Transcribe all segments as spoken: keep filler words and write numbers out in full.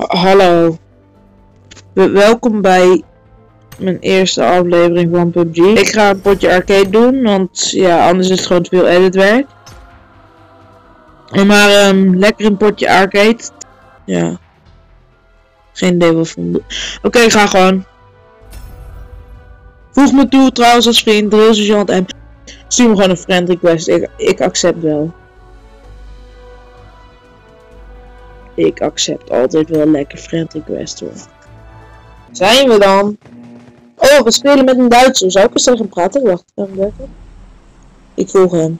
Hallo. Welkom bij mijn eerste aflevering van P U B G. Ik ga een potje arcade doen, want ja, anders is het gewoon te veel editwerk. Maar um, lekker een potje arcade. Ja. Geen idee wat van doen. Oké, okay, ik ga gewoon. Voeg me toe trouwens als vriend, drill sergeant en stuur me gewoon een friend request. Ik, ik accept wel. Ik accept altijd wel lekker friend request hoor. Zijn we dan? Oh, we spelen met een Duitser. Zou ik eens tegen hem praten? Wacht, even werken. Ik volg hem.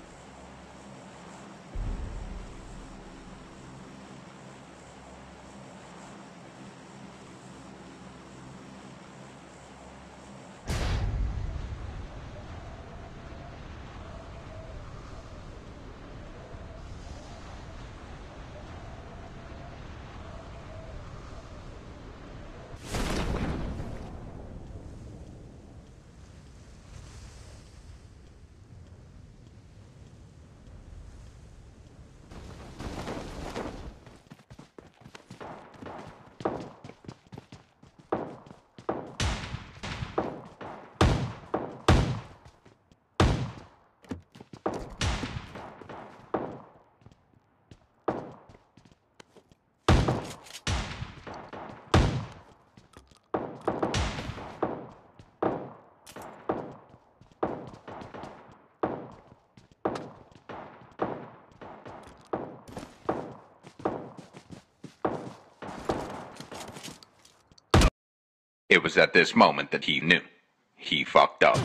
It was at this moment that he knew. He fucked up.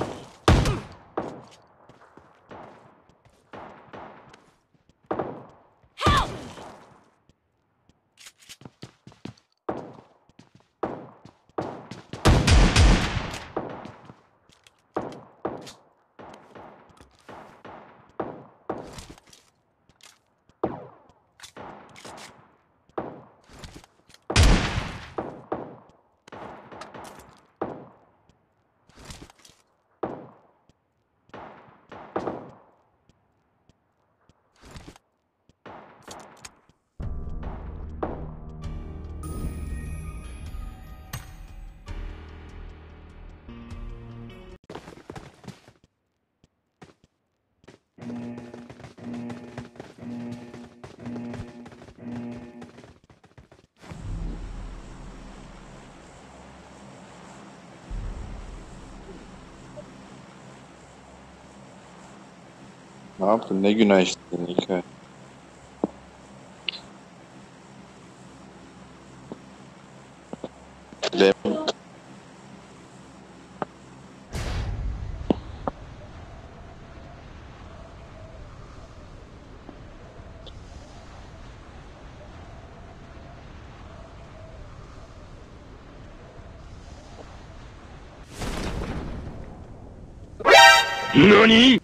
Help! Ne yaptın? Ne günah işledin İlkay? Lemon. NANI?!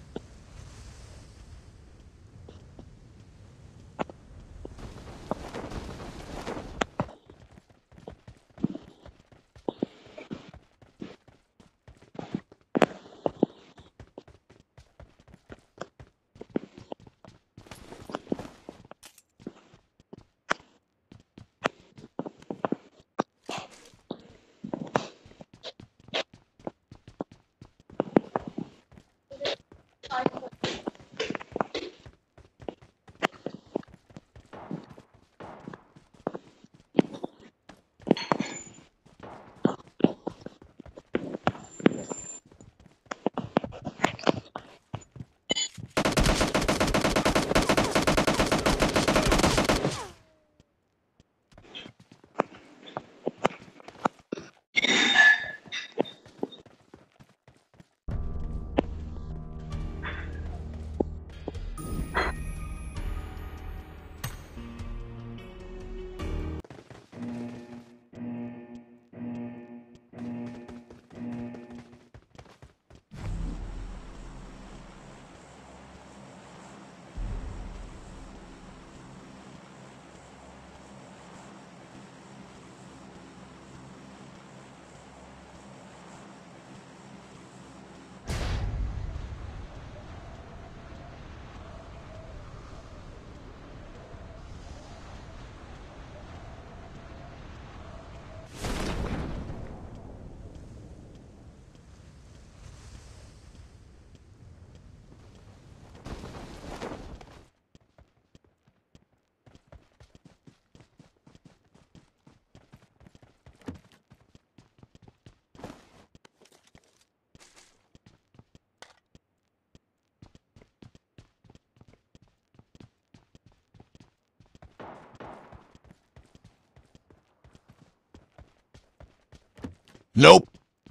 Nope.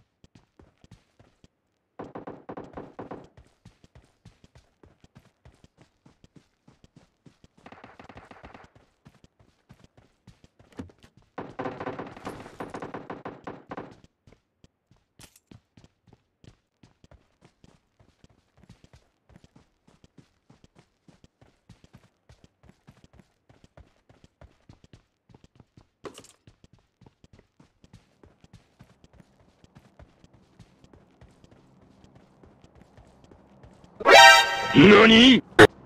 NANI?!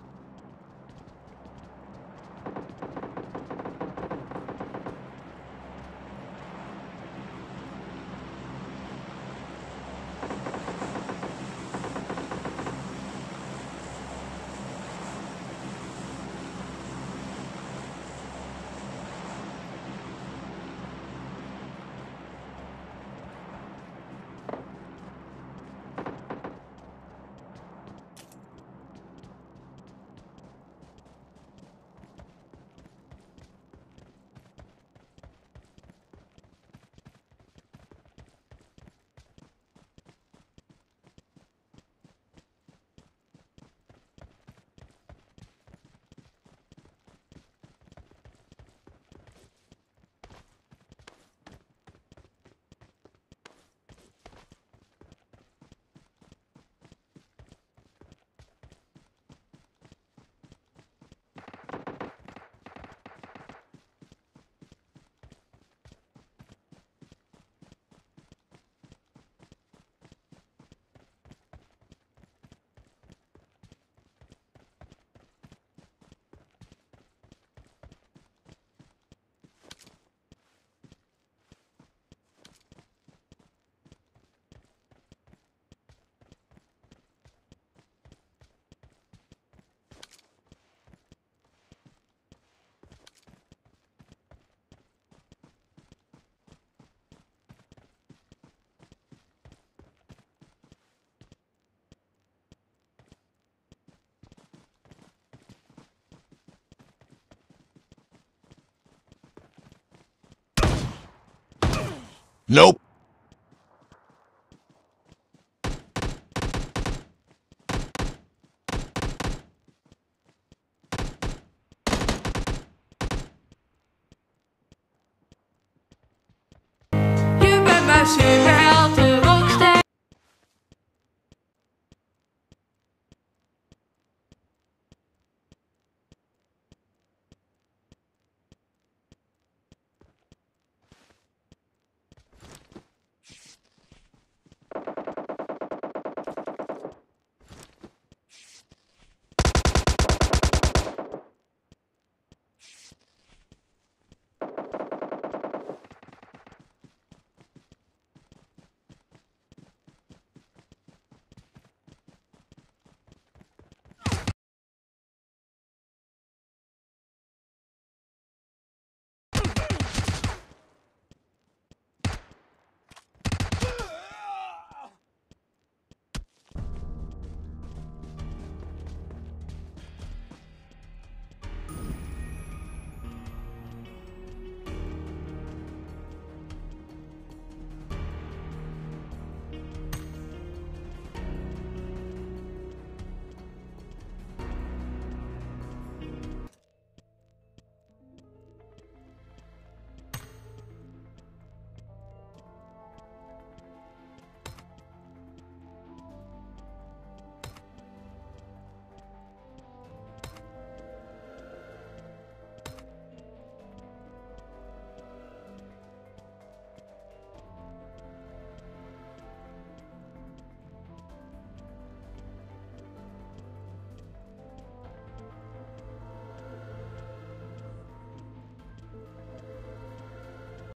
Nope. You bet my ship